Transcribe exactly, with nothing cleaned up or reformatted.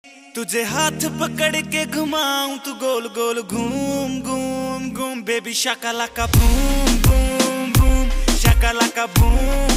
तुझे हाथ पकड़ के घुमाऊं तू गोल गोल घूम घूम घूम बेबी शाका लाका बूम बूम बूम शाका लाका बूम